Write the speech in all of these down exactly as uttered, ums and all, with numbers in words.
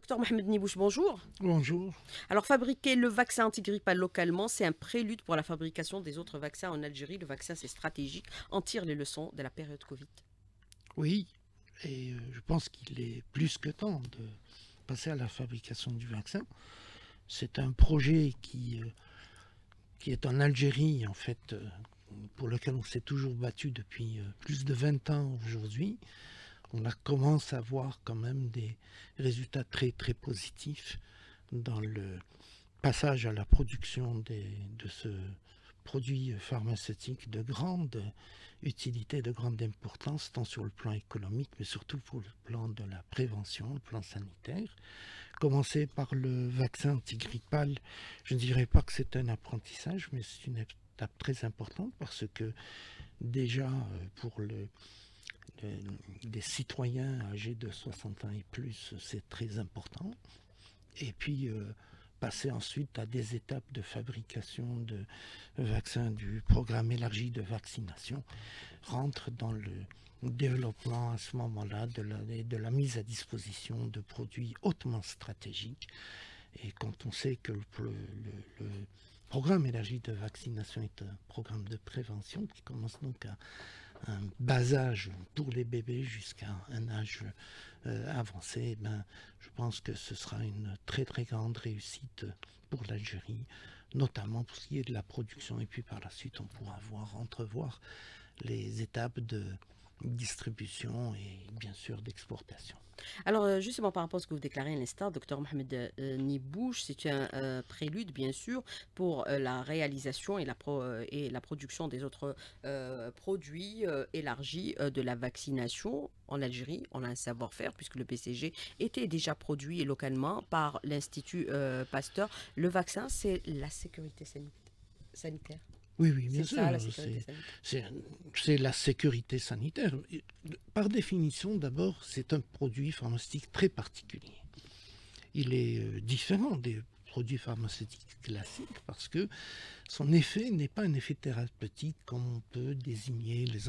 Docteur Mohamed Nibouche, bonjour. Bonjour. Alors, fabriquer le vaccin antigrippal localement, c'est un prélude pour la fabrication des autres vaccins en Algérie. Le vaccin, c'est stratégique. En tire les leçons de la période Covid. Oui, et euh, je pense qu'il est plus que temps de passer à la fabrication du vaccin. C'est un projet qui, euh, qui est en Algérie, en fait, euh, pour lequel on s'est toujours battu depuis euh, plus de vingt ans aujourd'hui. On a commencé à voir quand même des résultats très très positifs dans le passage à la production des, de ce produit pharmaceutique de grande utilité, de grande importance, tant sur le plan économique, mais surtout pour le plan de la prévention, le plan sanitaire. Commencer par le vaccin antigrippal, je ne dirais pas que c'est un apprentissage, mais c'est une étape très importante parce que déjà pour le des citoyens âgés de soixante ans et plus, c'est très important. Et puis, euh, passer ensuite à des étapes de fabrication de vaccins du programme élargi de vaccination rentre dans le développement à ce moment-là de la, de la mise à disposition de produits hautement stratégiques. Et quand on sait que le, le, le programme élargi de vaccination est un programme de prévention qui commence donc à un bas âge pour les bébés jusqu'à un âge euh, avancé, ben, je pense que ce sera une très très grande réussite pour l'Algérie, notamment pour ce qui est de la production. Et puis par la suite, on pourra voir, entrevoir les étapes de distribution et bien sûr d'exportation. Alors, justement, par rapport à ce que vous déclarez à l'instant, Docteur Mohamed euh, Nibouche, c'est un euh, prélude, bien sûr, pour euh, la réalisation et la, pro, euh, et la production des autres euh, produits euh, élargis euh, de la vaccination. En Algérie, on a un savoir-faire, puisque le B C G était déjà produit localement par l'Institut euh, Pasteur. Le vaccin, c'est la sécurité sanitaire. Oui, oui, bien C'est sûr. ça, la sécurité sanitaire. C'est la sécurité sanitaire. Par définition, d'abord, c'est un produit pharmaceutique très particulier. Il est euh, différent des produits pharmaceutiques classiques parce que son effet n'est pas un effet thérapeutique comme on peut désigner les,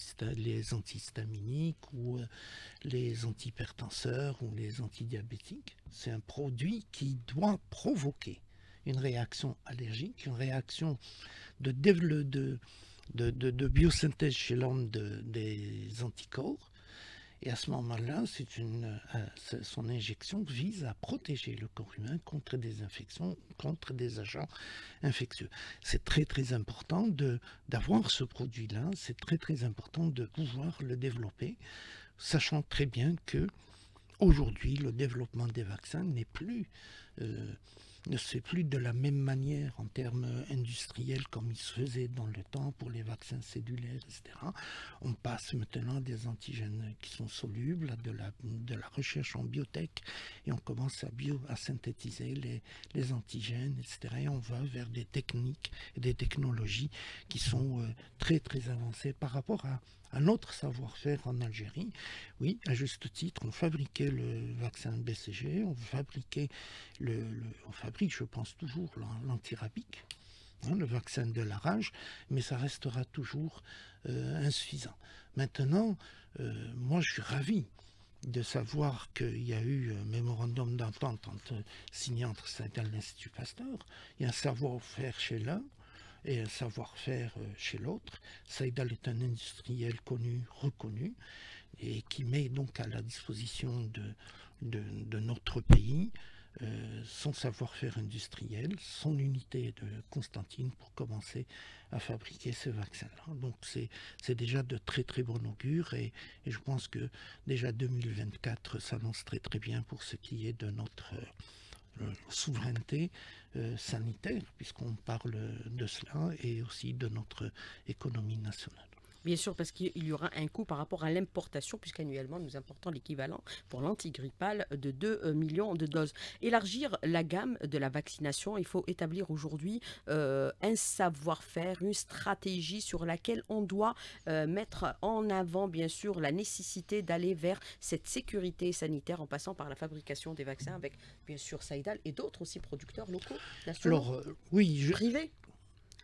les antihistaminiques ou euh, les antihypertenseurs ou les antidiabétiques. C'est un produit qui doit provoquer une réaction allergique, une réaction de, de, de, de, de biosynthèse chez l'homme de, des anticorps. Et à ce moment-là, c'est une, euh, son injection vise à protéger le corps humain contre des infections, contre des agents infectieux. C'est très très important de, d'avoir ce produit-là, c'est très très important de pouvoir le développer, sachant très bien que aujourd'hui, le développement des vaccins n'est plus... Euh, ne se fait plus de la même manière en termes industriels comme il se faisait dans le temps pour les vaccins cellulaires, et cetera. On passe maintenant des antigènes qui sont solubles, à de la, de la recherche en biotech, et on commence à, bio, à synthétiser les, les antigènes, et cetera. Et on va vers des techniques et des technologies qui sont euh, très très avancées par rapport à à notre savoir-faire en Algérie. Oui, à juste titre, on fabriquait le vaccin B C G, on fabriquait le, le on fabrique, je pense toujours, l'antirabique, hein, le vaccin de la rage, mais ça restera toujours euh, insuffisant. Maintenant, euh, moi je suis ravi de savoir qu'il y a eu un mémorandum d'entente entre, signé entre Saïdal et l'Institut Pasteur. Il y a un savoir-faire chez l'un et un savoir-faire chez l'autre. Saïdal est un industriel connu, reconnu, et qui met donc à la disposition de, de, de notre pays euh, son savoir-faire industriel, son unité de Constantine pour commencer à fabriquer ce vaccin-là. Donc c'est déjà de très très bon augure et, et je pense que déjà deux mille vingt-quatre s'annonce très très bien pour ce qui est de notre euh, souveraineté euh, sanitaire, puisqu'on parle de cela, et aussi de notre économie nationale. Bien sûr, parce qu'il y aura un coût par rapport à l'importation, puisqu'annuellement, nous importons l'équivalent pour l'antigrippal de deux millions de doses. Élargir la gamme de la vaccination, il faut établir aujourd'hui euh, un savoir-faire, une stratégie sur laquelle on doit euh, mettre en avant, bien sûr, la nécessité d'aller vers cette sécurité sanitaire en passant par la fabrication des vaccins avec, bien sûr, Saïdal et d'autres aussi producteurs locaux, nationaux, Alors, euh, oui, je... privés.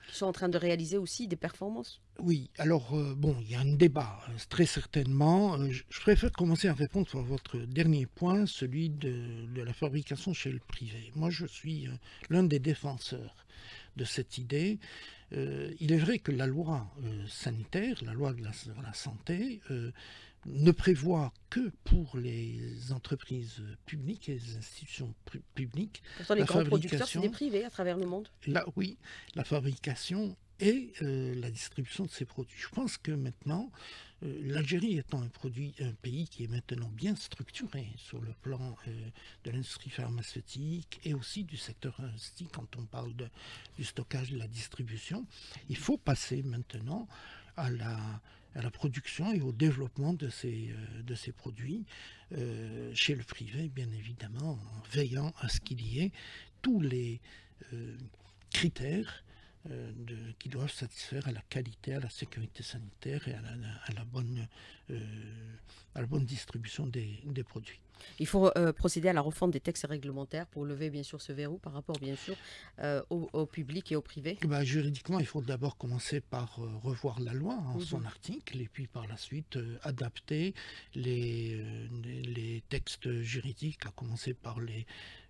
Qui sont en train de réaliser aussi des performances. Oui, alors euh, bon, il y a un débat, euh, très certainement. Euh, je, je préfère commencer à répondre sur votre dernier point, celui de, de la fabrication chez le privé. Moi, je suis euh, l'un des défenseurs de cette idée. Euh, il est vrai que la loi euh, sanitaire, la loi de la, de la santé, euh, ne prévoit que pour les entreprises publiques et les institutions pu- publiques Pourtant, les la grands producteurs, c'est des fabrication, privés à travers le monde. là oui, la fabrication et euh, la distribution de ces produits. Je pense que maintenant, euh, l'Algérie étant un, produit, un pays qui est maintenant bien structuré sur le plan euh, de l'industrie pharmaceutique et aussi du secteur pharmaceutique, quand on parle de, du stockage, de la distribution, il faut passer maintenant à la, à la production et au développement de ces, euh, de ces produits euh, chez le privé, bien évidemment, en veillant à ce qu'il y ait tous les euh, critères euh, de, qui doivent satisfaire à la qualité, à la sécurité sanitaire et à la, à la, bonne, euh, à la bonne distribution des, des produits. Il faut euh, procéder à la refonte des textes réglementaires pour lever bien sûr ce verrou par rapport bien sûr euh, au, au public et au privé. Bah, juridiquement, il faut d'abord commencer par euh, revoir la loi en Mhm. son article et puis par la suite euh, adapter les, euh, les, les textes juridiques, à commencer par les,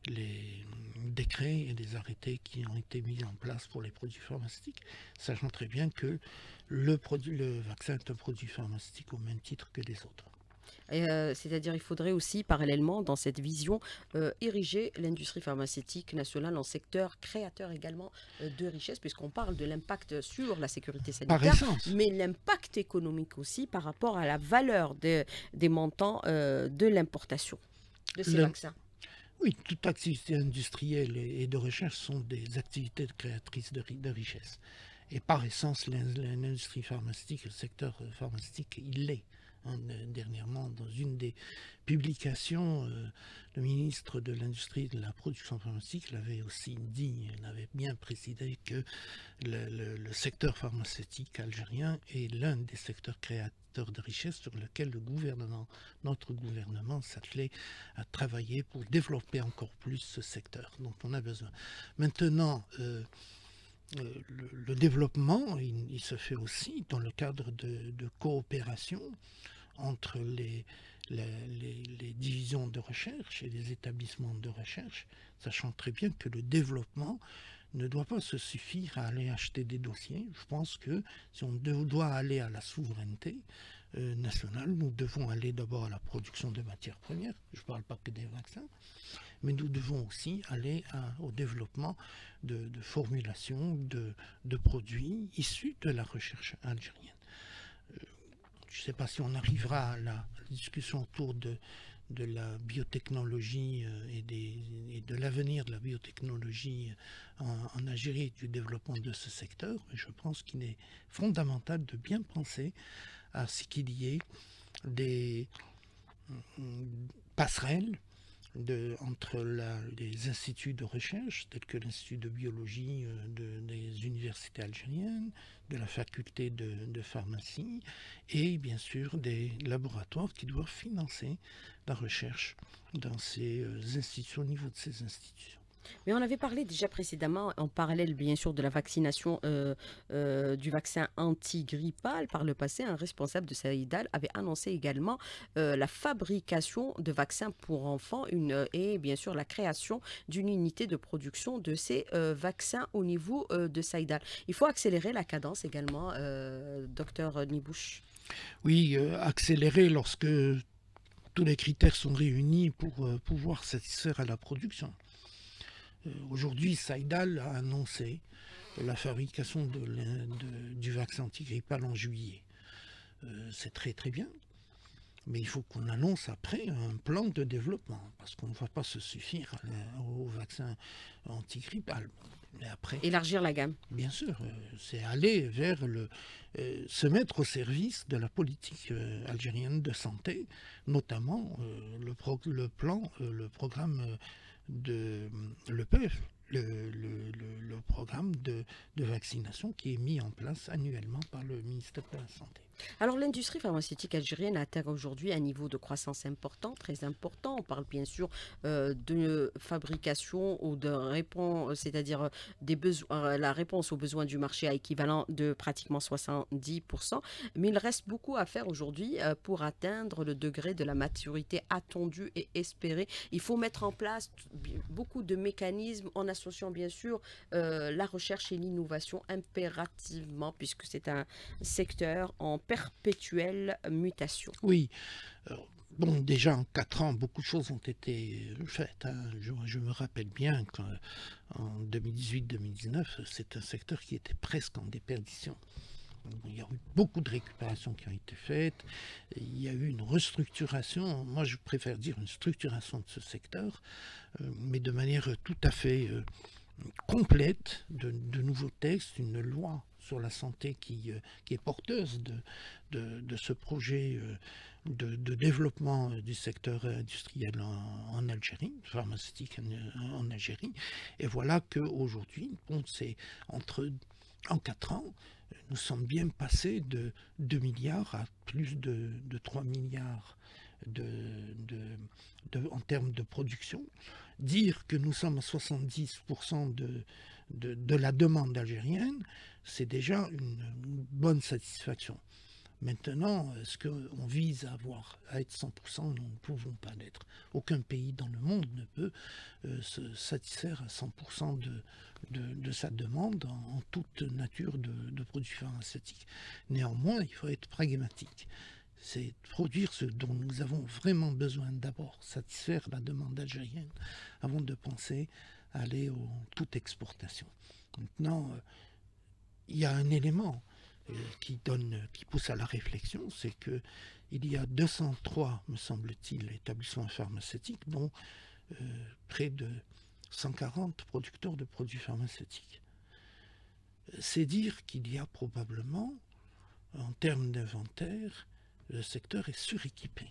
les décrets et les arrêtés qui ont été mis en place pour les produits pharmaceutiques, sachant très bien que le, produit, le vaccin est un produit pharmaceutique au même titre que les autres. Et, euh, c'est-à-dire il faudrait aussi parallèlement dans cette vision euh, ériger l'industrie pharmaceutique nationale en secteur créateur également euh, de richesse puisqu'on parle de l'impact sur la sécurité Par sanitaire essence. mais l'impact économique aussi par rapport à la valeur de- des montants euh, de l'importation de ces Le- vaccins. Oui, toute activité industrielle et et de recherche sont des activités créatrices de, ri- de richesse. Et par essence, l'in- l'industrie pharmaceutique, le secteur euh, pharmaceutique, il l'est. Hein, euh, dernièrement, dans une des publications, euh, le ministre de l'Industrie et de la Production pharmaceutique l'avait aussi dit, il avait bien précisé que le, le- le secteur pharmaceutique algérien est l'un des secteurs créateurs de richesse sur lequel le gouvernement, notre gouvernement, s'attelait à travailler pour développer encore plus ce secteur dont on a besoin. Maintenant, euh, euh, le, le développement, il, il se fait aussi dans le cadre de, de coopération entre les, les, les- les divisions de recherche et les établissements de recherche, sachant très bien que le développement ne doit pas se suffire à aller acheter des dossiers. Je pense que si on de- doit aller à la souveraineté euh, nationale, nous devons aller d'abord à la production de matières premières. Je ne parle pas que des vaccins, mais nous devons aussi aller à- au développement de, de formulations de, de produits issus de la recherche algérienne. Je ne sais pas si on arrivera à la discussion autour de, de la biotechnologie euh, et, des, et de l'avenir de la biotechnologie en, en Algérie et du développement de ce secteur, mais je pense qu'il est fondamental de bien penser à ce qu'il y ait des mm, passerelles de, entre la- les instituts de recherche, tels que l'Institut de biologie euh, de- des universités algériennes, de la faculté de, de pharmacie, et bien sûr des laboratoires qui doivent financer la recherche dans ces euh, institutions, au niveau de ces institutions. Mais on avait parlé déjà précédemment, en parallèle bien sûr de la vaccination euh, euh, du vaccin antigrippal. Par le passé, un responsable de Saïdal avait annoncé également euh, la fabrication de vaccins pour enfants une, euh, et bien sûr la création d'une unité de production de ces euh, vaccins au niveau euh, de Saïdal. Il faut accélérer la cadence également, euh, docteur Nibouche. Oui, euh, accélérer lorsque tous les critères sont réunis pour euh, pouvoir satisfaire à la production. Euh, Aujourd'hui, Saïdal a annoncé la fabrication de, de, du vaccin antigrippal en juillet. Euh, c'est très très bien, mais il faut qu'on annonce après un plan de développement, parce qu'on ne va pas se suffire à, au vaccin antigrippal. Mais après, Élargir la gamme. bien sûr, euh, c'est aller vers le, euh, se mettre au service de la politique euh, algérienne de santé, notamment euh, le, pro, le plan, euh, le programme euh, de le P E F, le, le, le, le programme de, de vaccination qui est mis en place annuellement par le ministère de la Santé. Alors l'industrie pharmaceutique algérienne atteint aujourd'hui un niveau de croissance important, très important. On parle bien sûr euh, de fabrication ou de réponse, c'est-à-dire euh, des besoins, la réponse aux besoins du marché à équivalent de pratiquement soixante-dix pour cent. Mais il reste beaucoup à faire aujourd'hui euh, pour atteindre le degré de la maturité attendue et espérée. Il faut mettre en place beaucoup de mécanismes en associant bien sûr euh, la recherche et l'innovation impérativement, puisque c'est un secteur en perpétuelle mutation. Oui, alors, bon, déjà en quatre ans, beaucoup de choses ont été faites. Hein. Je, je me rappelle bien qu'en deux mille dix-huit deux mille dix-neuf, c'est un secteur qui était presque en déperdition. Il y a eu beaucoup de récupérations qui ont été faites, il y a eu une restructuration, moi je préfère dire une structuration de ce secteur, euh, mais de manière tout à fait euh, complète, de, de nouveaux textes, une loi sur la santé qui, euh, qui est porteuse de, de, de ce projet euh, de, de développement du secteur industriel en, en Algérie, pharmaceutique en, en Algérie. Et voilà qu'aujourd'hui, bon, c'est entre, en quatre ans, nous sommes bien passés de deux milliards à plus de, de trois milliards de, de, de, en termes de production. Dire que nous sommes à soixante-dix pour cent de, de, de la demande algérienne, c'est déjà une, une bonne satisfaction. Maintenant, est-ce qu'on vise à avoir à être cent pour cent? Nous ne pouvons pas l'être. Aucun pays dans le monde ne peut euh, se satisfaire à cent pour cent de, de, de sa demande en, en toute nature de, de produits pharmaceutiques. Néanmoins, il faut être pragmatique. C'est produire ce dont nous avons vraiment besoin d'abord, satisfaire la demande algérienne, avant de penser à aller à toute exportation. Maintenant, euh, il y a un élément euh, qui, donne, qui pousse à la réflexion, c'est qu'il y a deux cent trois, me semble-t-il, établissements pharmaceutiques, dont euh, près de cent quarante producteurs de produits pharmaceutiques. C'est dire qu'il y a probablement, en termes d'inventaire, le secteur est suréquipé.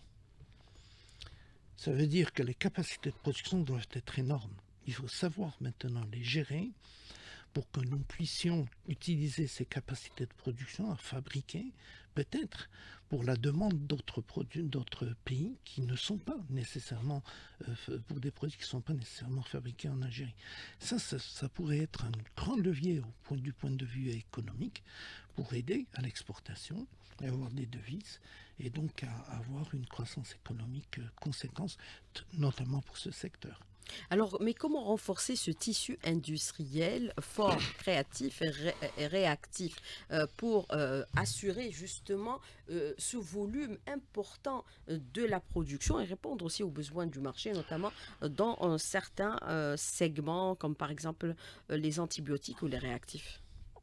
Ça veut dire que les capacités de production doivent être énormes. Il faut savoir maintenant les gérer pour que nous puissions utiliser ces capacités de production à fabriquer, peut-être pour la demande d'autres produits, d'autres pays qui ne sont pas nécessairement, euh, pour des produits qui ne sont pas nécessairement fabriqués en Algérie. Ça, ça, ça pourrait être un grand levier au point, du point de vue économique pour aider à l'exportation, à avoir des devises et donc à avoir une croissance économique conséquente, notamment pour ce secteur. Alors, mais comment renforcer ce tissu industriel fort, créatif et, ré et réactif euh, pour euh, assurer justement euh, ce volume important de la production et répondre aussi aux besoins du marché, notamment dans euh, certains euh, segments comme par exemple euh, les antibiotiques ou les réactifs?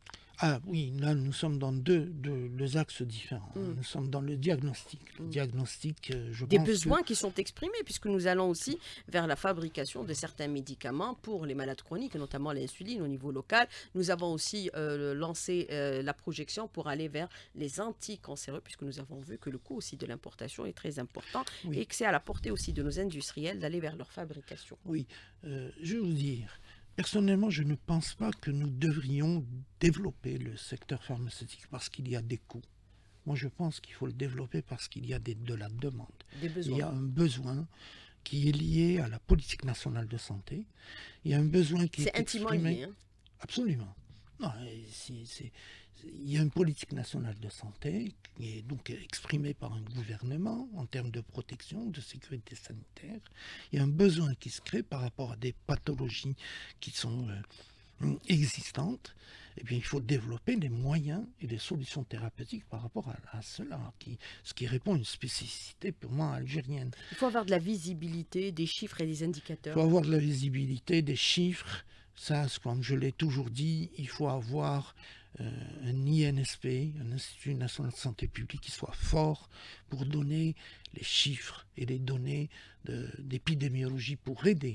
Ah oui, là nous sommes dans deux, deux, deux axes différents. Mm. Nous sommes dans le diagnostic. Le mm. diagnostic, euh, je Des pense besoins que... qui sont exprimés, puisque nous allons aussi vers la fabrication de certains médicaments pour les malades chroniques, notamment l'insuline au niveau local. Nous avons aussi euh, lancé euh, la projection pour aller vers les anticancéreux, puisque nous avons vu que le coût aussi de l'importation est très important oui. et que c'est à la portée aussi de nos industriels d'aller vers leur fabrication. Oui, euh, je vais vous dire... Personnellement, je ne pense pas que nous devrions développer le secteur pharmaceutique parce qu'il y a des coûts. Moi, je pense qu'il faut le développer parce qu'il y a des, de la demande. Des besoins. Il y a un besoin qui est lié à la politique nationale de santé. Il y a un besoin qui est, est intimement exprimé... lié. Hein? Absolument. Non, c'est, c'est, il y a une politique nationale de santé qui est donc exprimée par un gouvernement en termes de protection, de sécurité sanitaire. Il y a un besoin qui se crée par rapport à des pathologies qui sont euh, existantes. Et bien, il faut développer des moyens et des solutions thérapeutiques par rapport à, à cela, qui, ce qui répond à une spécificité purement algérienne. Il faut avoir de la visibilité, des chiffres et des indicateurs. Il faut avoir de la visibilité, des chiffres. Ça, comme je l'ai toujours dit, il faut avoir euh, un I N S P, un Institut national de santé publique, qui soit fort pour donner les chiffres et les données d'épidémiologie pour aider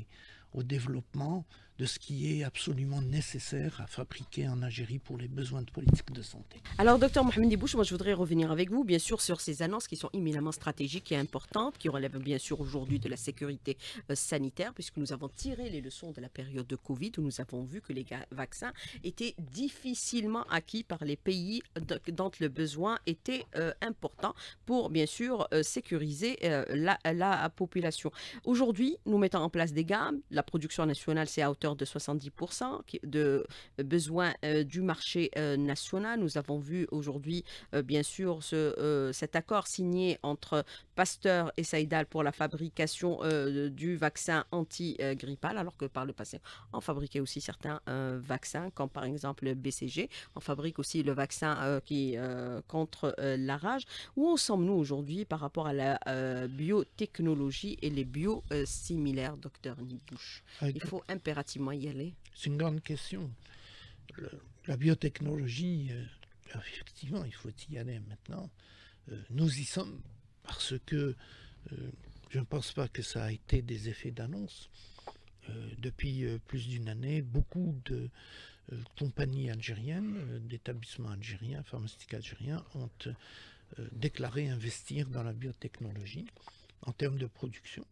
au développement de ce qui est absolument nécessaire à fabriquer en Algérie pour les besoins de politique de santé. Alors, docteur Mohamed Dibouch, moi je voudrais revenir avec vous, bien sûr, sur ces annonces qui sont éminemment stratégiques et importantes, qui relèvent bien sûr aujourd'hui de la sécurité euh, sanitaire, puisque nous avons tiré les leçons de la période de Covid, où nous avons vu que les vaccins étaient difficilement acquis par les pays dont le besoin était euh, important pour, bien sûr, euh, sécuriser euh, la, la population. Aujourd'hui, nous mettons en place des gammes. La production nationale, c'est à hauteur de soixante-dix pour cent de besoins euh, du marché euh, national. Nous avons vu aujourd'hui, euh, bien sûr, ce, euh, cet accord signé entre Pasteur et Saïdal pour la fabrication euh, du vaccin anti-grippal, alors que par le passé, on fabriquait aussi certains euh, vaccins, comme par exemple le B C G. On fabrique aussi le vaccin euh, qui, euh, contre euh, la rage. Où en sommes-nous aujourd'hui par rapport à la euh, biotechnologie et les biosimilaires, docteur Nibouch? Il faut impérativement y aller. C'est une grande question. Le, la biotechnologie, euh, effectivement, il faut y aller maintenant. Euh, nous y sommes parce que euh, je ne pense pas que ça a été des effets d'annonce. Euh, depuis euh, plus d'une année, beaucoup de euh, compagnies algériennes, euh, d'établissements algériens, pharmaceutiques algériens, ont euh, déclaré investir dans la biotechnologie en termes de production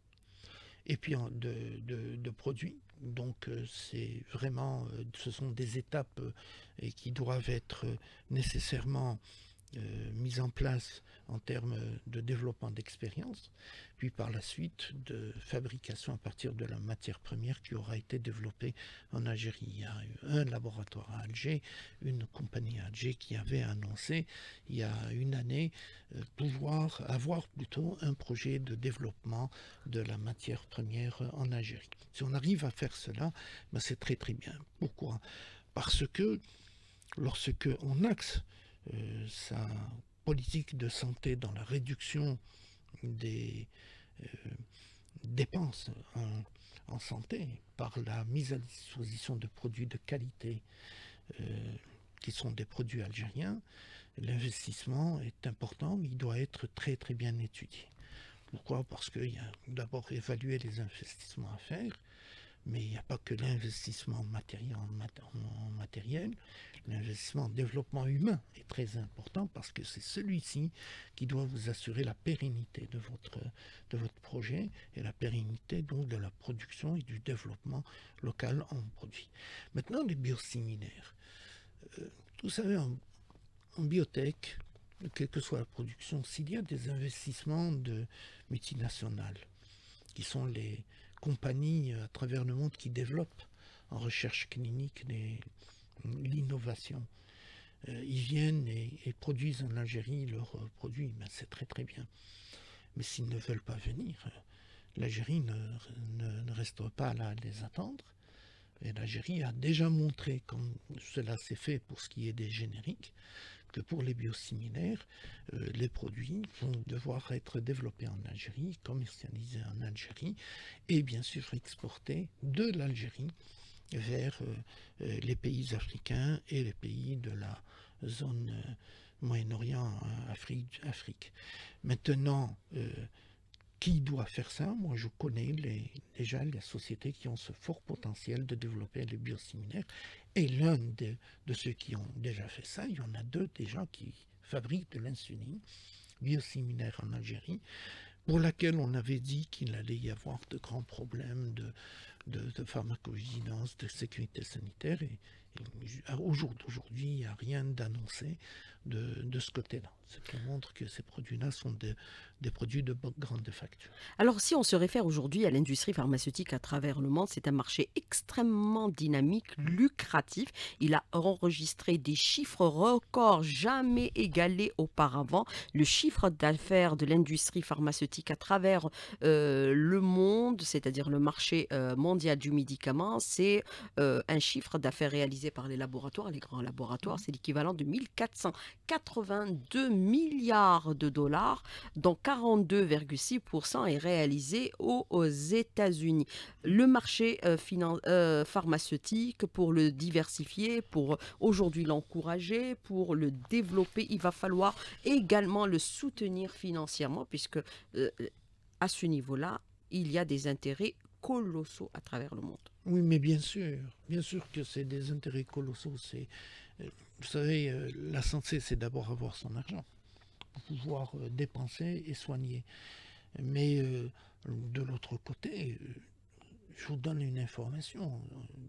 et puis en, de, de, de produits. Donc euh, c'est vraiment, euh, ce sont des étapes euh, et qui doivent être euh, nécessairement euh, mises en place en termes de développement d'expérience, puis par la suite de fabrication à partir de la matière première qui aura été développée en Algérie. Il y a eu un laboratoire à Alger, une compagnie à Alger qui avait annoncé il y a une année euh, pouvoir avoir plutôt un projet de développement de la matière première en Algérie. Si on arrive à faire cela, ben c'est très très bien. Pourquoi? Parce que lorsque on axe euh, sa politique de santé dans la réduction des euh, dépenses en, en santé par la mise à disposition de produits de qualité euh, qui sont des produits algériens, l'investissement est important, mais il doit être très très bien étudié. Pourquoi? Parce qu'il y a d'abord évaluer les investissements à faire, mais il n'y a pas que l'investissement matériel, en matériel, l'investissement en développement humain est très important parce que c'est celui-ci qui doit vous assurer la pérennité de votre, de votre projet et la pérennité donc de la production et du développement local en produits. Maintenant, les biosimilaires. Euh, vous savez, en, en biotech, quelle que soit la production, s'il y a des investissements de multinationales qui sont les compagnies à travers le monde qui développent en recherche clinique l'innovation. Euh, ils viennent et, et produisent en Algérie leurs euh, produits, ben, c'est très très bien. Mais s'ils ne veulent pas venir, euh, l'Algérie ne, ne, ne restera pas là à les attendre. Et l'Algérie a déjà montré, comme cela s'est fait pour ce qui est des génériques, que pour les biosimilaires, euh, les produits vont devoir être développés en Algérie, commercialisés en Algérie, et bien sûr exportés de l'Algérie vers euh, euh, les pays africains et les pays de la zone euh, Moyen-Orient, Afrique, Afrique. Maintenant, euh, qui doit faire ça? Moi, je connais les, déjà les sociétés qui ont ce fort potentiel de développer les biosimilaires. Et l'un de, de ceux qui ont déjà fait ça, il y en a deux déjà qui fabriquent de l'insuline biosimilaire en Algérie, pour laquelle on avait dit qu'il allait y avoir de grands problèmes de, de, de pharmacovigilance, de sécurité sanitaire. Et, et au jour d'aujourd'hui, il n'y a rien d'annoncé de, de ce côté-là. Ce qui montre que ces produits-là sont de, des produits de grande facture. Alors, si on se réfère aujourd'hui à l'industrie pharmaceutique à travers le monde, c'est un marché extrêmement dynamique, lucratif. Il a enregistré des chiffres records jamais égalés auparavant. Le chiffre d'affaires de l'industrie pharmaceutique à travers euh, le monde, c'est-à-dire le marché euh, mondial du médicament, c'est euh, un chiffre d'affaires réalisé par les laboratoires, les grands laboratoires. C'est l'équivalent de mille quatre cent quatre-vingt-deux milliards de dollars, dont quarante-deux virgule six pour cent est réalisé aux, aux États-Unis. Le marché euh, euh, pharmaceutique, pour le diversifier, pour aujourd'hui l'encourager, pour le développer, il va falloir également le soutenir financièrement, puisque euh, à ce niveau-là, il y a des intérêts colossaux à travers le monde. Oui, mais bien sûr, bien sûr que c'est des intérêts colossaux. C'est, euh, vous savez, euh, la santé, c'est d'abord avoir son argent pour pouvoir euh, dépenser et soigner. Mais euh, de l'autre côté, euh, je vous donne une information.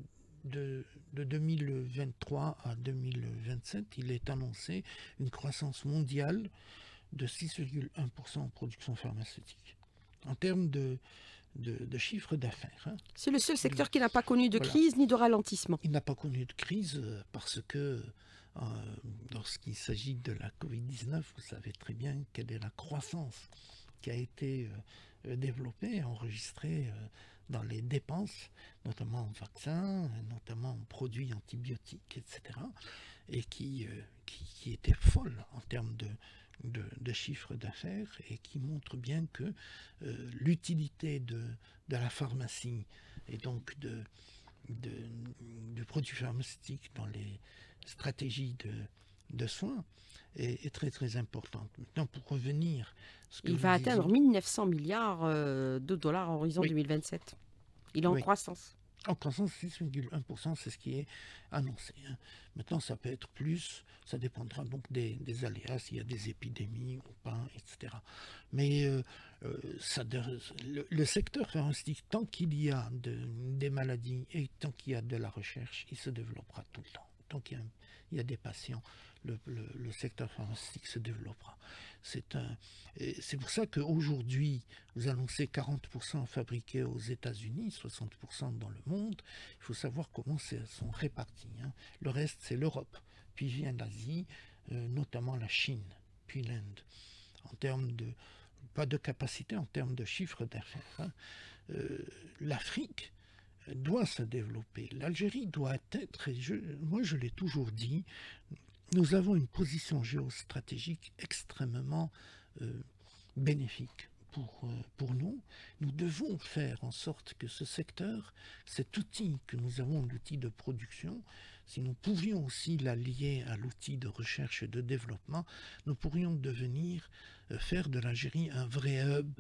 De, de deux mille vingt-trois à deux mille vingt-sept, il est annoncé une croissance mondiale de six virgule un pour cent en production pharmaceutique. En termes de, de, de chiffre d'affaires. Hein. C'est le seul secteur qui n'a pas connu de Voilà. crise ni de ralentissement. Il n'a pas connu de crise parce que euh, lorsqu'il s'agit de la covid dix-neuf, vous savez très bien quelle est la croissance qui a été euh, développée, enregistrée euh, dans les dépenses, notamment en vaccins, notamment en produits antibiotiques, et cetera, et qui, euh, qui, qui était folle en termes de, de, de chiffre d'affaires et qui montre bien que euh, l'utilité de, de la pharmacie et donc de, de, de produits pharmaceutiques dans les stratégies de, de soins est, est très très importante. Maintenant, pour revenir, ce que Il vous va disiez, atteindre mille neuf cents milliards euh, de dollars à horizon Oui. deux mille vingt-sept. Il est en Oui. croissance. En croissance, six virgule un pour cent, c'est ce qui est annoncé. Hein. Maintenant, ça peut être plus, ça dépendra donc des, des aléas, s'il y a des épidémies ou pas, et cetera. Mais euh, euh, ça, le, le secteur pharmaceutique, tant qu'il y a de, des maladies et tant qu'il y a de la recherche, il se développera tout le temps. Tant qu'il y a, il y a des patients, le, le, le secteur pharmaceutique se développera. C'est un, c'est pour ça qu'aujourd'hui, vous annoncez quarante pour cent fabriqués aux États-Unis, soixante pour cent dans le monde. Il faut savoir comment c'est sont répartis. Hein. Le reste, c'est l'Europe, puis vient l'Asie, euh, notamment la Chine, puis l'Inde. En termes de, pas de capacité, en termes de chiffre d'affaires. Hein. Euh, L'Afrique doit se développer. L'Algérie doit être, et je, moi je l'ai toujours dit, nous avons une position géostratégique extrêmement euh, bénéfique pour, euh, pour nous. Nous devons faire en sorte que ce secteur, cet outil que nous avons, l'outil de production, si nous pouvions aussi l'allier à l'outil de recherche et de développement, nous pourrions devenir, euh, faire de l'Algérie un vrai hub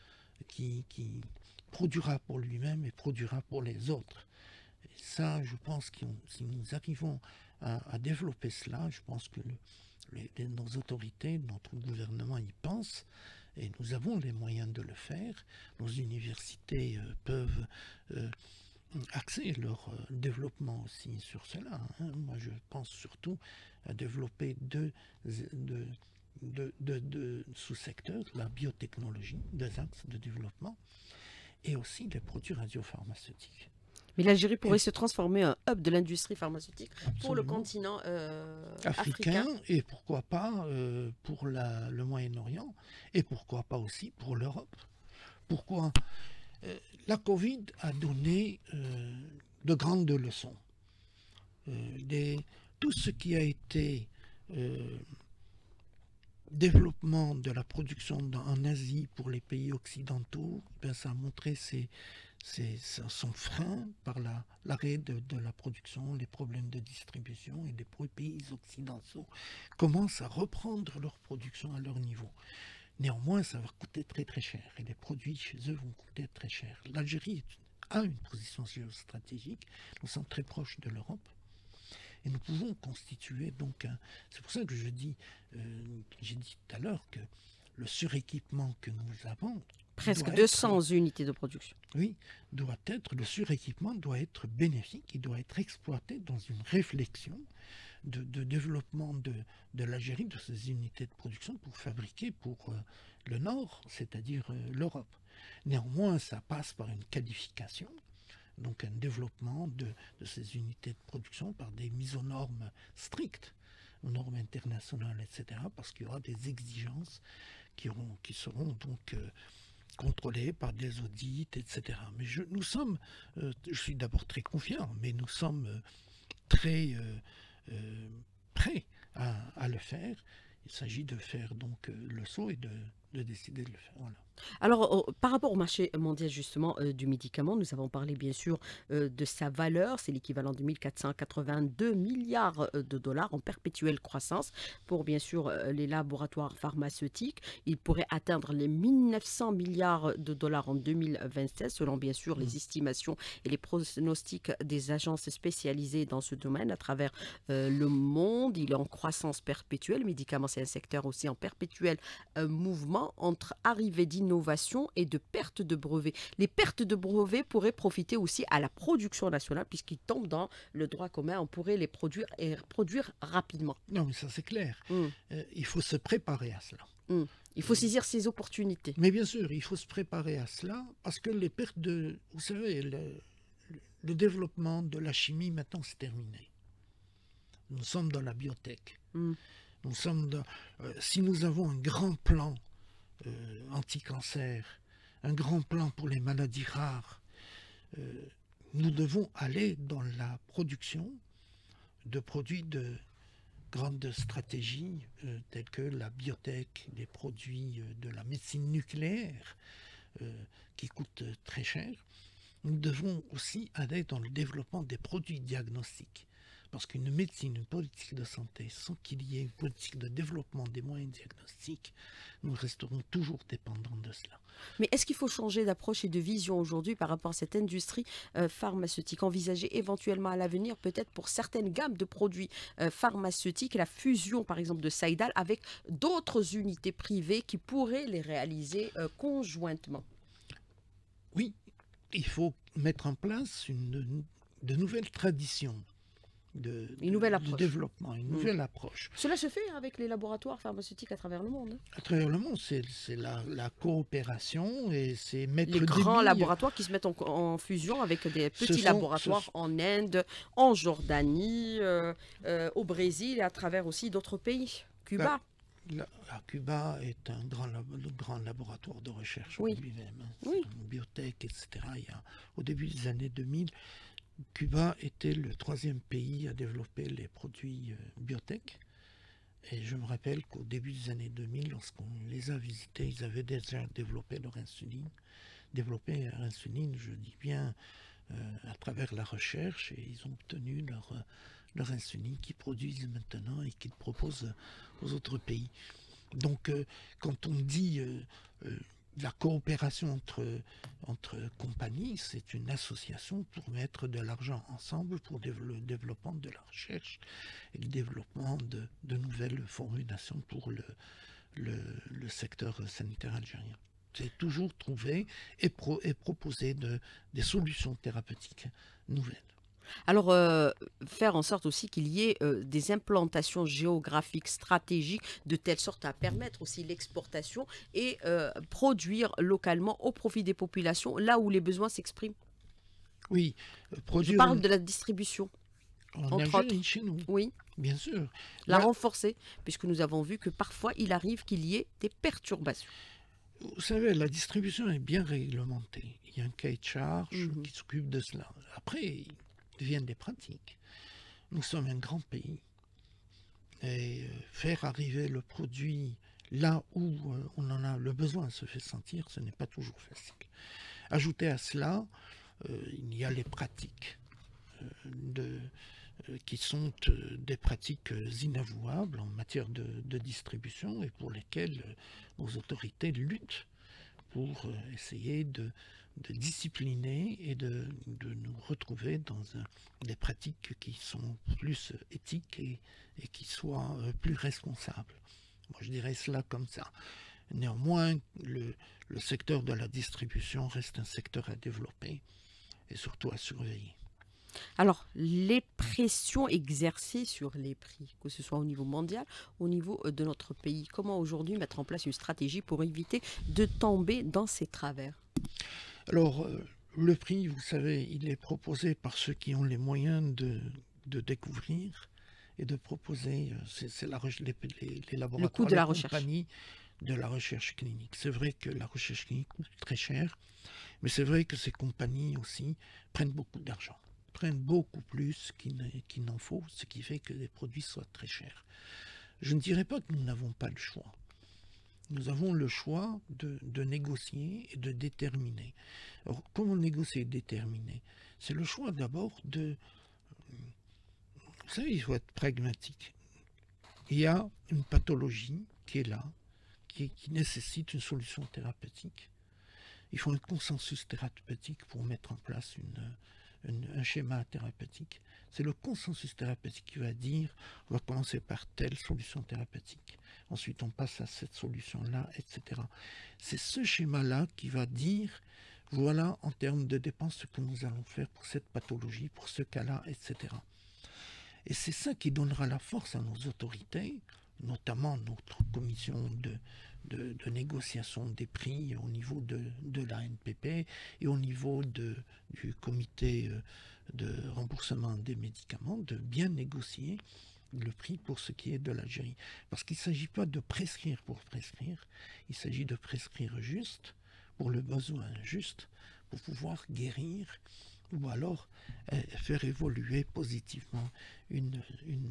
qui, qui produira pour lui-même et produira pour les autres. Et ça, je pense que si nous arrivons à, à développer cela, je pense que le, les, nos autorités, notre gouvernement y pense, et nous avons les moyens de le faire. Nos universités euh, peuvent euh, axer leur euh, développement aussi sur cela. Hein. Moi, je pense surtout à développer deux, deux, deux, deux, deux sous-secteurs, la biotechnologie, deux axes de développement, et aussi les produits radiopharmaceutiques. Mais l'Algérie pourrait et... se transformer en hub de l'industrie pharmaceutique Absolument. Pour le continent euh, africain. africain. Et pourquoi pas euh, pour la, le Moyen-Orient, et pourquoi pas aussi pour l'Europe. Pourquoi euh, La Covid a donné euh, de grandes leçons. Euh, des, tout ce qui a été euh, développement de la production dans, en Asie pour les pays occidentaux, ben, ça a montré ses, ses, son frein par la, l'arrêt de, de la production, les problèmes de distribution, et des pays occidentaux commencent à reprendre leur production à leur niveau. Néanmoins, ça va coûter très très cher, et les produits chez eux vont coûter très cher. L'Algérie a une position géostratégique, nous sommes très proches de l'Europe, et nous pouvons constituer donc un... C'est pour ça que je dis, euh, j'ai dit tout à l'heure que le suréquipement que nous avons... Presque deux cents être, unités de production. Oui, doit être, le suréquipement doit être bénéfique, il doit être exploité dans une réflexion de, de développement de, de l'Algérie, de ces unités de production pour fabriquer pour euh, le Nord, c'est-à-dire euh, l'Europe. Néanmoins, ça passe par une qualification, donc un développement de, de ces unités de production par des mises aux normes strictes, aux normes internationales, et cetera, parce qu'il y aura des exigences qui, auront, qui seront donc euh, contrôlées par des audits, et cetera. Mais je, nous sommes, euh, je suis d'abord très confiant, mais nous sommes euh, très euh, euh, prêts à, à le faire. Il s'agit de faire donc euh, le saut et de, de décider de le faire. Voilà. Alors, au- par rapport au marché mondial justement euh, du médicament, nous avons parlé bien sûr euh, de sa valeur, c'est l'équivalent de mille quatre cent quatre-vingt-deux milliards euh, de dollars en perpétuelle croissance pour bien sûr euh, les laboratoires pharmaceutiques. Il pourrait atteindre les mille neuf cents milliards de dollars en deux mille vingt-sept selon bien sûr Mm. les estimations et les pronostics des agences spécialisées dans ce domaine à travers euh, le monde. Il est en croissance perpétuelle. Le médicament, c'est un secteur aussi en perpétuel un mouvement entre arrivée d'innovation et de perte de brevets. Les pertes de brevets pourraient profiter aussi à la production nationale puisqu'ils tombent dans le droit commun. On pourrait les produire et produire rapidement. Non, mais ça c'est clair. Mm, Euh, il faut se préparer à cela. mm. Il faut saisir ces opportunités. Mais bien sûr, il faut se préparer à cela parce que les pertes de... Vous savez, le, le développement de la chimie, maintenant, c'est terminé. Nous sommes dans la biotech. Mm. Nous sommes dans... euh, si nous avons un grand plan euh, anti-cancer, un grand plan pour les maladies rares, euh, nous devons aller dans la production de produits de grandes stratégies euh, telles que la biotech, les produits euh, de la médecine nucléaire euh, qui coûtent très cher. Nous devons aussi aller dans le développement des produits diagnostiques. Parce qu'une médecine, une politique de santé, sans qu'il y ait une politique de développement des moyens diagnostiques, nous resterons toujours dépendants de cela. Mais est-ce qu'il faut changer d'approche et de vision aujourd'hui par rapport à cette industrie euh, pharmaceutique, envisager éventuellement à l'avenir peut-être pour certaines gammes de produits euh, pharmaceutiques, la fusion par exemple de Saïdal avec d'autres unités privées qui pourraient les réaliser euh, conjointement? Oui, il faut mettre en place une, de nouvelles traditions de, Une de, nouvelle de approche. développement, une Mm. nouvelle approche. Cela se fait avec les laboratoires pharmaceutiques à travers le monde, hein. À travers le monde, c'est c'est la, la coopération et c'est mettre Les des grands billes. laboratoires qui se mettent en, en fusion avec des Ce petits sont, laboratoires ce- en Inde, en Jordanie, euh, euh, au Brésil et à travers aussi d'autres pays. Cuba. la- la Cuba est un grand, lab- un grand laboratoire de recherche en Oui. lui-même, hein. Oui. C'est une biotech, et cetera. Il y a- au début des années deux mille, Cuba était le troisième pays à développer les produits euh, biotech. Et je me rappelle qu'au début des années deux mille, lorsqu'on les a visités, ils avaient déjà développé leur insuline. Développé leur insuline, je dis bien, euh, à travers la recherche, et ils ont obtenu leur, euh, leur insuline qu'ils produisent maintenant et qu'ils proposent aux autres pays. Donc, euh, quand on dit euh, euh, la coopération entre, entre compagnies, c'est une association pour mettre de l'argent ensemble pour dév- le développement de la recherche et le développement de, de nouvelles formulations pour le, le, le secteur sanitaire algérien. C'est toujours trouver et, pro, et proposer de, des solutions thérapeutiques nouvelles. Alors, euh, faire en sorte aussi qu'il y ait euh, des implantations géographiques stratégiques de telle sorte à permettre aussi l'exportation et euh, produire localement au profit des populations là où les besoins s'expriment. Oui, euh, Je produire parle une- de la distribution, en entre Algérie, autres. chez nous, Oui, bien sûr. la Là, renforcer, puisque nous avons vu que parfois il arrive qu'il y ait des perturbations. vous savez, la distribution est bien réglementée. Il y a un cahier de charge Mhm. qui s'occupe de cela. Après, il deviennent des pratiques. Nous sommes un grand pays. Et euh, faire arriver le produit là où euh, on en a le besoin se fait sentir, ce n'est pas toujours facile. Ajouter à cela, euh, il y a les pratiques euh, de, euh, qui sont euh, des pratiques euh, inavouables en matière de, de distribution et pour lesquelles euh, nos autorités luttent pour euh, essayer de, de discipliner et de, de nous retrouver dans un- des pratiques qui sont plus éthiques et, et qui soient euh, plus responsables. Moi, je dirais cela comme ça. Néanmoins, le, le secteur de la distribution reste un secteur à développer et surtout à surveiller. Alors, les pressions exercées sur les prix, que ce soit au niveau mondial, au niveau euh, de notre pays, comment aujourd'hui mettre en place une stratégie pour éviter de tomber dans ces travers? Alors, euh, le prix, vous savez, il est proposé par ceux qui ont les moyens de, de découvrir et de proposer, euh, c'est c'est la reche- les, les- les Le coût laboratoires, de les la recherche. compagnies de la recherche clinique. C'est vrai que la recherche clinique coûte très cher, mais c'est vrai que ces compagnies aussi prennent beaucoup d'argent, prennent beaucoup plus qu'il ne- qu'il n'en faut, ce qui fait que les produits soient très chers. Je ne dirais pas que nous n'avons pas le choix. nous avons le choix de, de négocier et de déterminer. Alors, comment négocier et déterminer? C'est le choix d'abord de... Vous savez, il faut être pragmatique. Il y a une pathologie qui est là, qui, qui nécessite une solution thérapeutique. Il faut un consensus thérapeutique pour mettre en place une, une, un schéma thérapeutique. C'est le consensus thérapeutique qui va dire, on va commencer par telle solution thérapeutique, ensuite on passe à cette solution-là, et cetera. C'est ce schéma-là qui va dire, voilà en termes de dépenses ce que nous allons faire pour cette pathologie, pour ce cas-là, et cetera. Et c'est ça qui donnera la force à nos autorités, notamment notre commission de, de, de négociation des prix au niveau de, de l'A N P P et au niveau de, du comité de remboursement des médicaments, de bien négocier le prix pour ce qui est de l'Algérie. Parce qu'il ne s'agit pas de prescrire pour prescrire, il s'agit de prescrire juste, pour le besoin juste, pour pouvoir guérir ou alors euh, faire évoluer positivement une, une,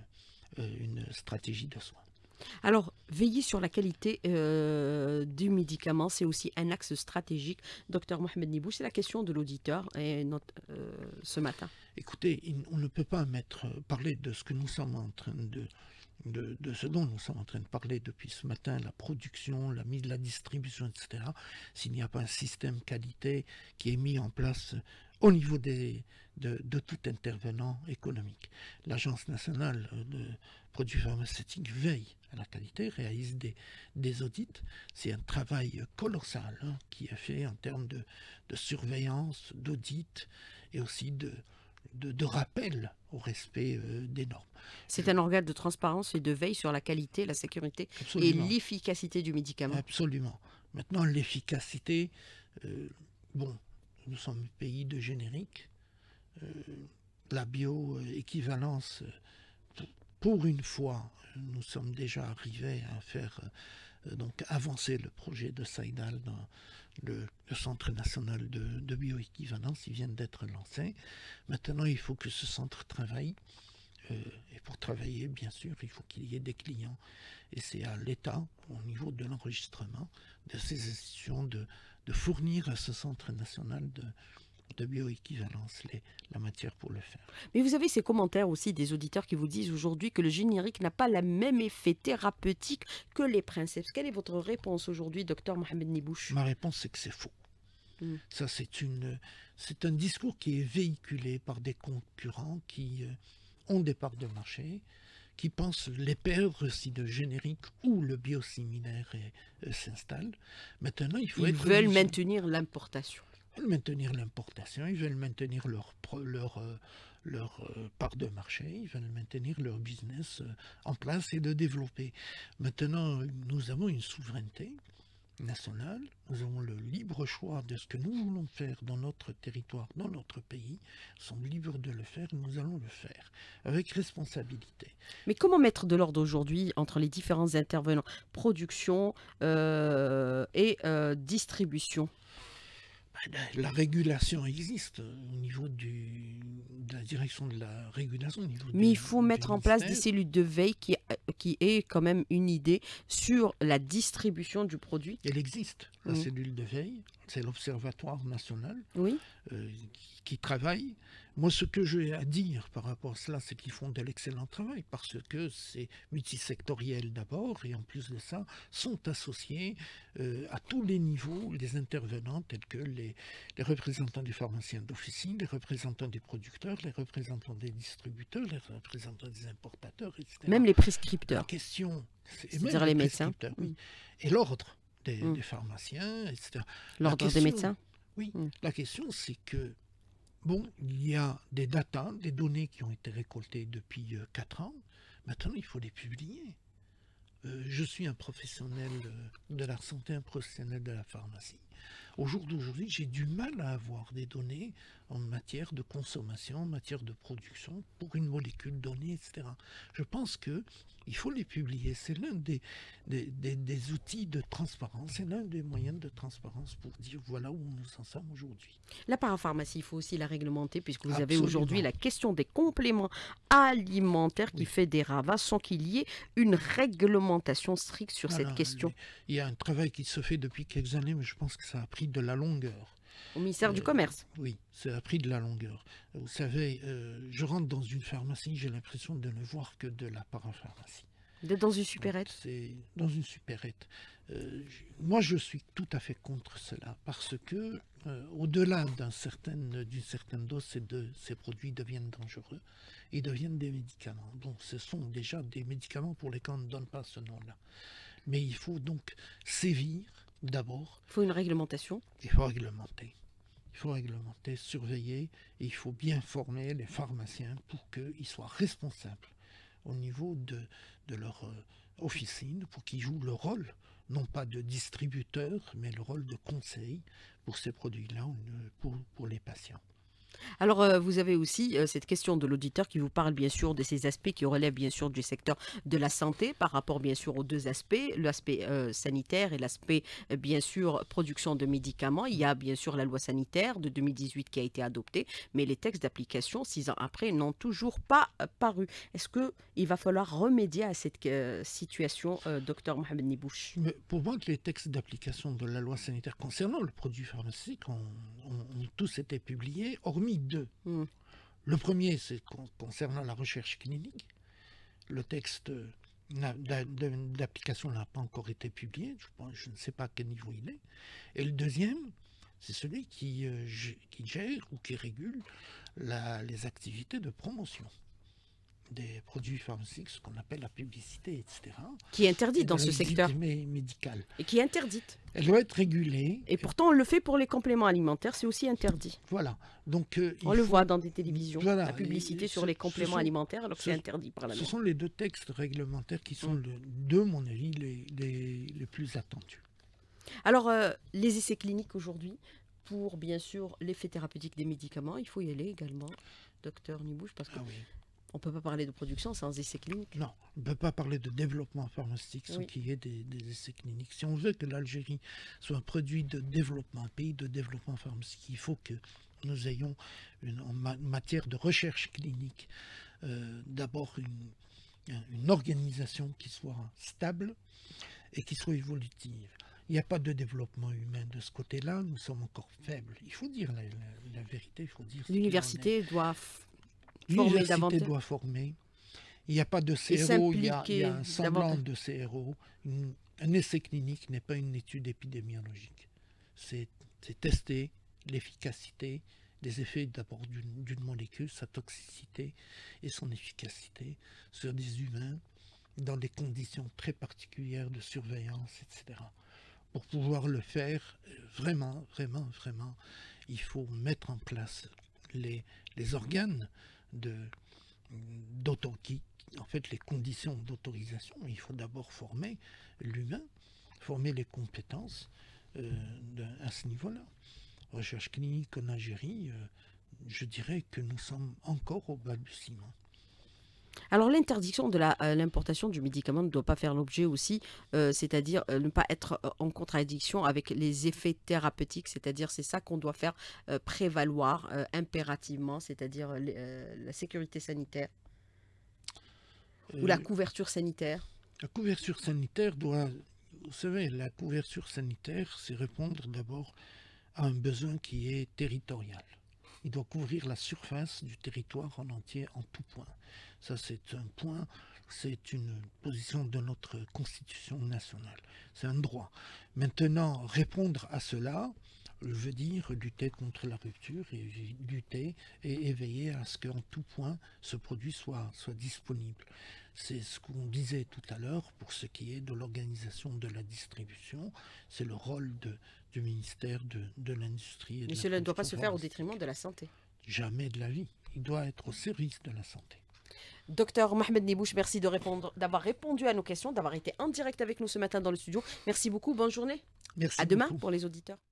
euh, une stratégie de soins. Alors, veiller sur la qualité euh, du médicament, c'est aussi un axe stratégique. Docteur Mohamed Nibouche, c'est la question de l'auditeur et notre, euh, ce matin. Écoutez, on ne peut pas mettre, parler de ce que nous sommes en train de, de, de ce dont nous sommes en train de parler depuis ce matin, la production, la mise, la distribution, et cetera, s'il n'y a pas un système qualité qui est mis en place au niveau des, de, de tout intervenant économique. L'Agence nationale de produits pharmaceutiques veille à la qualité, réalise des, des audits. C'est un travail colossal hein, qui est fait en termes de, de surveillance, d'audit et aussi de, de, de rappel au respect euh, des normes. C'est un organe de transparence et de veille sur la qualité, la sécurité Absolument. Et l'efficacité du médicament. Absolument. Maintenant, l'efficacité, euh, bon, nous sommes un pays de générique. Euh, la bioéquivalence, pour une fois, nous sommes déjà arrivés à faire euh, donc avancer le projet de Saïdal dans le, le Centre national de, de bioéquivalence. Ils viennent d'être lancés. Maintenant, il faut que ce centre travaille. Euh, et pour travailler, bien sûr, il faut qu'il y ait des clients. Et c'est à l'État, au niveau de l'enregistrement de ces institutions, de, de fournir à ce Centre national de, de bioéquivalence les, la matière pour le faire. Mais vous avez ces commentaires aussi des auditeurs qui vous disent aujourd'hui que le générique n'a pas le même effet thérapeutique que les princeps. Quelle est votre réponse aujourd'hui, docteur Mohamed Nibouche? Ma réponse, c'est que c'est faux. Mm. Ça, c'est une, c'est un discours qui est véhiculé par des concurrents qui euh, ont des parts de marché, qui pensent les perdre si le générique ou le biosimilaire euh, s'installe. Maintenant, il faut Ils être veulent vigilant. maintenir l'importation. Ils veulent maintenir l'importation, ils veulent maintenir leur, leur, euh, leur euh, part de marché, ils veulent maintenir leur business euh, en place et de développer. Maintenant, nous avons une souveraineté nationale, nous avons le libre choix de ce que nous voulons faire dans notre territoire, dans notre pays. Nous sommes libres de le faire et nous allons le faire avec responsabilité. Mais comment mettre de l'ordre aujourd'hui entre les différents intervenants, production euh, et euh, distribution? La régulation existe au niveau du, de la direction de la régulation. Au niveau Mais du, il faut mettre en place des cellules de veille qui, qui aient quand même une idée sur la distribution du produit. Elle existe, la oui. cellule de veille, c'est l'Observatoire national oui. euh, qui, qui travaille. Moi, ce que j'ai à dire par rapport à cela, c'est qu'ils font de l'excellent travail parce que c'est multisectoriel d'abord et en plus de ça, sont associés euh, à tous les niveaux les intervenants tels que les, les représentants des pharmaciens d'officine, les représentants des producteurs, les représentants des distributeurs, les représentants des importateurs, et cetera. Même les prescripteurs. La question, c'est-à-dire les, les médecins. Oui. Mm. Et l'ordre des, mm. des pharmaciens, et cetera. L'ordre des médecins. Oui, mm. la question c'est que bon, il y a des datas, des données qui ont été récoltées depuis euh, quatre ans. Maintenant, il faut les publier. Euh, je suis un professionnel euh, de la santé, un professionnel de la pharmacie. Au jour d'aujourd'hui, j'ai du mal à avoir des données en matière de consommation, en matière de production, pour une molécule donnée, et cetera. Je pense que il faut les publier. C'est l'un des, des, des, des outils de transparence, c'est l'un des moyens de transparence pour dire voilà où nous en sommes aujourd'hui. La parapharmacie, il faut aussi la réglementer, puisque vous avez Absolument. aujourd'hui la question des compléments alimentaires qui Oui. fait des ravages sans qu'il y ait une réglementation stricte sur cette Voilà, question. les- il y a un travail qui se fait depuis quelques années, mais je pense que ça a pris de la longueur. Au ministère du Euh, Commerce. Oui, ça a pris de la longueur. Vous savez, euh, je rentre dans une pharmacie, j'ai l'impression de ne voir que de la parapharmacie. D'être dans une Donc, supérette. c'est dans une supérette. Euh, je- moi, je suis tout à fait contre cela parce que, euh, au-delà d'un certain, d'une certaine dose, ces, deux- ces produits deviennent dangereux et deviennent des médicaments. Donc, ce sont déjà des médicaments pour lesquels on ne donne pas ce nom-là. Mais il faut donc sévir d'abord. Il faut une réglementation. Il faut réglementer. Il faut réglementer, surveiller, et il faut bien former les pharmaciens pour qu'ils soient responsables au niveau de, de leur euh, officine, pour qu'ils jouent le rôle, non pas de distributeur, mais le rôle de conseil pour ces produits-là, euh, pour, pour les patients. Alors, euh, vous avez aussi euh, cette question de l'auditeur qui vous parle bien sûr de ces aspects qui relèvent bien sûr du secteur de la santé par rapport bien sûr aux deux aspects, l'aspect euh, sanitaire et l'aspect euh, bien sûr production de médicaments. Il y a bien sûr la loi sanitaire de deux mille dix-huit qui a été adoptée, mais les textes d'application, six ans après, n'ont toujours pas euh, paru. Est-ce qu'il va falloir remédier à cette euh, situation, euh, docteur Mohamed Nibouche? Mais pour moi, que les textes d'application de la loi sanitaire concernant le produit pharmaceutique ont, ont- ont tous été publiés, hormis deux. Hmm. Le premier, c'est con- concernant la recherche clinique. Le texte euh, n'a- d'a- de- d'application n'a pas encore été publié. Je, pense- je ne sais pas à quel niveau il est. Et le deuxième, c'est celui qui, euh, gé- qui gère ou qui régule la- les activités de promotion des produits pharmaceutiques, ce qu'on appelle la publicité, et cetera. Qui est interdite Et dans de ce la secteur visite mé- médicale. et qui est interdite. Elle doit être régulée. Et pourtant, on le fait pour les compléments alimentaires, c'est aussi interdit. Voilà. Donc, euh, On il le faut- voit dans des télévisions, Voilà, la publicité et sur ce- les ce compléments sont- alimentaires, alors que ce- c'est interdit par la Ce loi. sont les deux textes réglementaires qui sont, Mm. le- de mon avis, les, les- les plus attendus. Alors, euh, les essais cliniques aujourd'hui, pour bien sûr l'effet thérapeutique des médicaments, il faut y aller également, docteur Nibouche, parce qu'on Ah oui. ne peut pas parler de production sans essais cliniques. Non, on ne peut pas parler de développement pharmaceutique sans Oui. qu'il y ait des, des essais cliniques. Si on veut que l'Algérie soit un produit de développement, un pays de développement pharmaceutique, il faut que nous ayons une, en ma- matière de recherche clinique, euh, d'abord une, une organisation qui soit stable et qui soit évolutive. Il n'y a pas de développement humain de ce côté-là, nous sommes encore faibles. Il faut dire la, la- la vérité, il faut dire ce qu'il en est. L'université doit f- former L'université davantage. doit former. Il n'y a pas de C Et R O, il y, a, il y a s'impliquer un semblant davantage. de C R O. Une- un essai clinique n'est pas une étude épidémiologique. C'est c'est tester l'efficacité, les effets d'abord d'une d'une molécule, sa toxicité et son efficacité sur des humains dans des conditions très particulières de surveillance, et cetera. Pour pouvoir le faire, euh, vraiment, vraiment, vraiment, il faut mettre en place les, les organes de, d'auto- qui- en fait, les conditions d'autorisation. Il faut d'abord former l'humain, former les compétences euh, de- à ce niveau-là. Recherche clinique en Algérie, euh, je dirais que nous sommes encore au balbutiement. Alors, l'interdiction de la, euh, l'importation du médicament ne doit pas faire l'objet aussi, euh, c'est-à-dire euh, ne pas être euh, en contradiction avec les effets thérapeutiques, c'est-à-dire c'est ça qu'on doit faire euh, prévaloir euh, impérativement, c'est-à-dire euh, les- euh, la sécurité sanitaire ou la Euh, couverture sanitaire. La couverture sanitaire doit, vous savez, la couverture sanitaire, c'est répondre d'abord à un besoin qui est territorial. Il doit couvrir la surface du territoire en entier, en tout point. Ça, c'est un point, c'est une position de notre Constitution nationale. C'est un droit. Maintenant, répondre à cela veut dire lutter contre la rupture et lutter et éveiller à ce qu'en tout point, ce produit soit, soit disponible. C'est ce qu'on disait tout à l'heure pour ce qui est de l'organisation de la distribution. C'est le rôle de, du ministère de, de l'Industrie et de Mais la cela ne doit pas se Production faire au pharmaceutique. détriment de la santé. Jamais de la vie. Il doit être au service de la santé. Docteur Mohamed Nibouche, merci de répondre, d'avoir répondu à nos questions, d'avoir été en direct avec nous ce matin dans le studio. Merci beaucoup, bonne journée. Merci À demain beaucoup. pour les auditeurs.